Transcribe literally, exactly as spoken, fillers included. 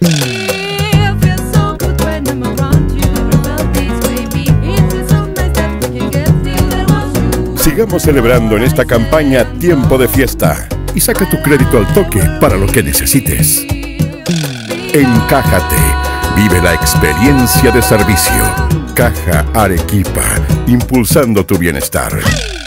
Sigamos celebrando en esta campaña Tiempo de Fiesta y saca tu crédito al toque para lo que necesites. Encájate. Vive la experiencia de servicio. Caja Arequipa, impulsando tu bienestar.